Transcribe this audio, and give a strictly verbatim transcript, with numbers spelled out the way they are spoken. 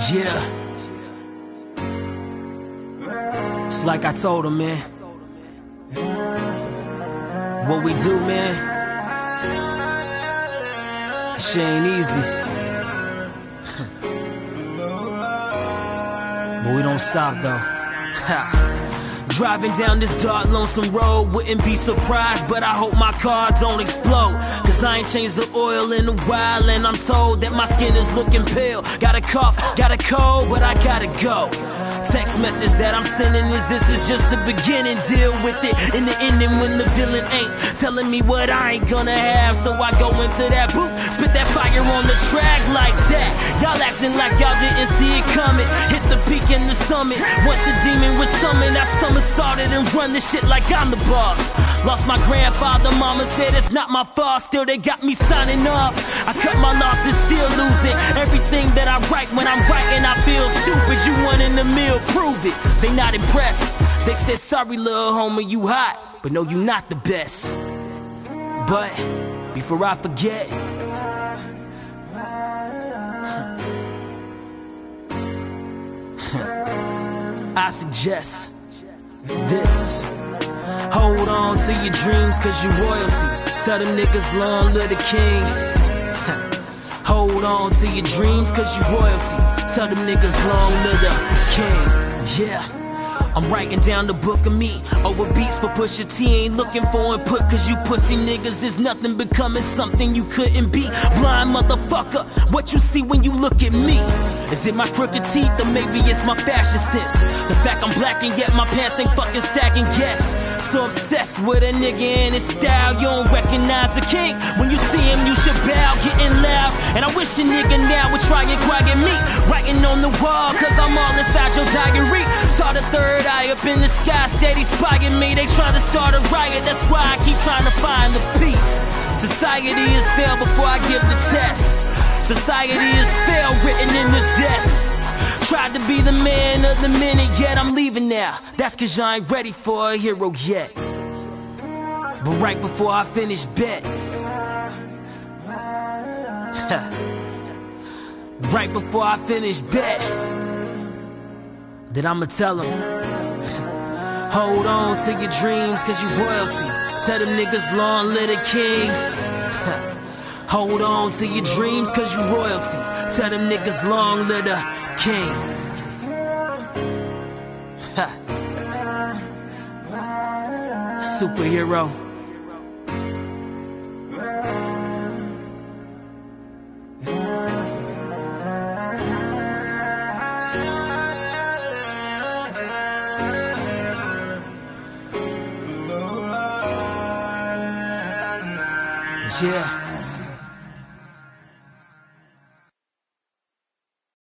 Yeah. It's like I told him, man. What we do, man, shit ain't easy. But we don't stop, though. Driving down this dark, lonesome road, wouldn't be surprised, but I hope my car don't explode. Cause I ain't changed the oil in a while, and I'm told that my skin is looking pale. Got a cough, got a cold, but I gotta go. Text message that I'm sending is this is just the beginning. Deal with it in the ending when the villain ain't telling me what I ain't gonna have. So I go into that booth, spit that fire on the track like that. Y'all acting like y'all didn't see it coming. Hit the peak and the summit. Once the demon was summoned, I somersaulted and run this shit like I'm the boss. Lost my grandfather, mama said it's not my fault. Still they got me signing up. I cut my losses, still losing. Everything that I write, when I'm writing I feel stupid. You one in the mill, prove it. They not impressed. They said sorry little homie, you hot, but no, you not the best. But before I forget, I suggest this. Hold on to your dreams cause you royalty. Tell them niggas long live the king. Hold on to your dreams cause you royalty. Tell them niggas long live the king. Yeah, I'm writing down the book of me. Over beats for Pusha T, ain't looking for input. Cause you pussy niggas is nothing becoming something you couldn't be. Blind motherfucker, what you see when you look at me? Is it my crooked teeth or maybe it's my fashion sense? The fact I'm black and yet my pants ain't fucking sagging, guess. So obsessed with a nigga and his style, you don't recognize the king. When you see him, you should bow, getting loud. And I wish a nigga now would try and quiet me. Writing on the wall, cause I'm all inside your diary. Saw the third eye up in the sky, steady spying me. They trying to start a riot, that's why I keep trying to find the peace. Society is failed before I give the test. Society is failed written in this desk. Tried to be the man of the minute, yet I'm leaving now. That's cause I ain't ready for a hero yet. But right before I finish bet, right before I finish bet, that I'ma tell them, hold on to your dreams cause you royalty. Tell them niggas long live the king. Hold on to your dreams cause you royalty. Tell them niggas long live the king. Superhero. Yeah.